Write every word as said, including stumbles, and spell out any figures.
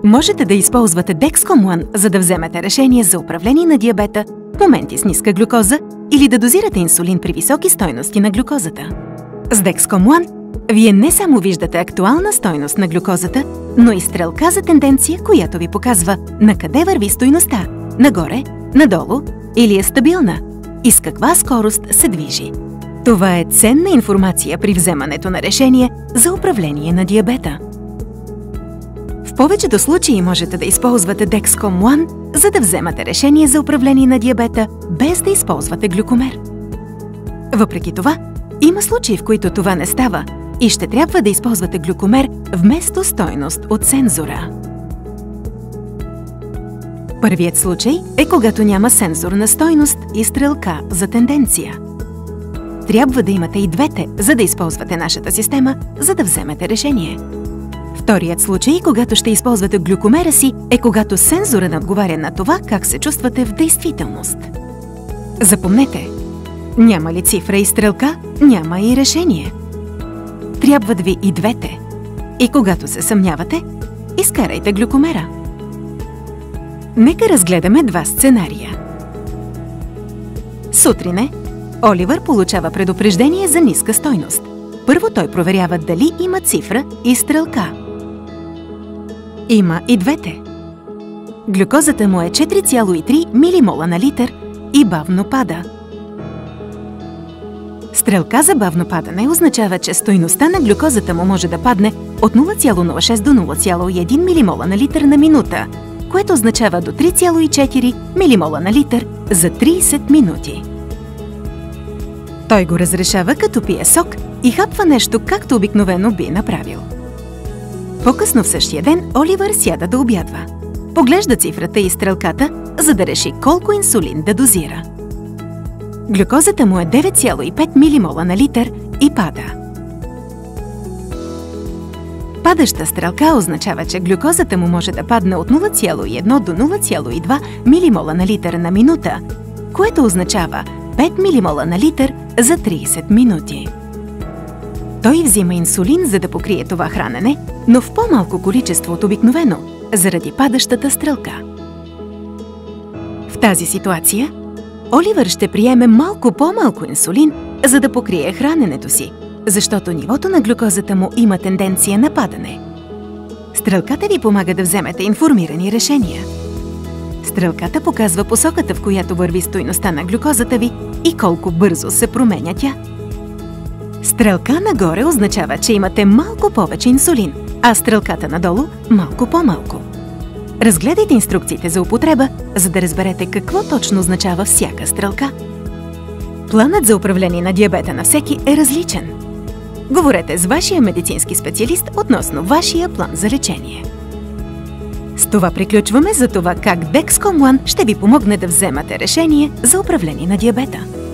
Можете да използвате Dexcom One, за да вземете решение за управление на диабета в моменти с ниска глюкоза или да дозирате инсулин при високи стойности на глюкозата. С Dexcom One Вие не само виждате актуална стойност на глюкозата, но и стрелка за тенденция, която ви показва на къде върви стойността – нагоре, надолу или е стабилна и с каква скорост се движи. Това е ценна информация при вземането на решение за управление на диабета. В повечето случаи можете да използвате Dexcom One, за да вземате решение за управление на диабета, без да използвате глюкомер. Въпреки това, има случаи, в които това не става и ще трябва да използвате глюкомер вместо стойност от сензора. Първият случай е когато няма сензор на стойност и стрелка за тенденция. Трябва да имате и двете, за да използвате нашата система, за да вземете решение. Вторият случай, когато ще използвате глюкомера си, е когато сензора не отговаря на това как се чувствате в действителност. Запомнете, няма ли цифра и стрелка, няма и решение. Трябват ви и двете. И когато се съмнявате, изкарайте глюкомера. Нека разгледаме два сценария. Сутрин е, Оливър получава предупреждение за ниска стойност. Първо той проверява дали има цифра и стрелка. Има и двете. Глюкозата му е четири цяло и три милимола на литър и бавно пада. Стрелка за бавно падане означава, че стойността на глюкозата му може да падне от нула цяло нула шест до нула цяло и един милимола на литър на минута, което означава до три цяло и четири милимола на литър за трийсет минути. Той го разрешава, като пие сок и хапва нещо, както обикновено би направил. По-късно в същия ден Оливър сяда да обядва. Поглежда цифрата и стрелката, за да реши колко инсулин да дозира. Глюкозата му е девет цяло и пет милимола на литър и пада. Падаща стрелка означава, че глюкозата му може да падне от нула цяло и едно до нула цяло и два милимола на литър на минута, което означава пет милимола на литър за трийсет минути. Той взима инсулин, за да покрие това хранене, но в по-малко количество от обикновено, заради падащата стрелка. В тази ситуация Оливър ще приеме малко по-малко инсулин, за да покрие храненето си, защото нивото на глюкозата му има тенденция на падане. Стрелката ви помага да вземете информирани решения. Стрелката показва посоката, в която върви стойността на глюкозата ви и колко бързо се променя тя. Стрелка нагоре означава, че имате малко повече инсулин, а стрелката надолу – малко по-малко. Разгледайте инструкциите за употреба, за да разберете какво точно означава всяка стрелка. Планът за управление на диабета на всеки е различен. Говорете с вашия медицински специалист относно вашия план за лечение. С това приключваме за това как Dexcom One ще ви помогне да вземате решение за управление на диабета.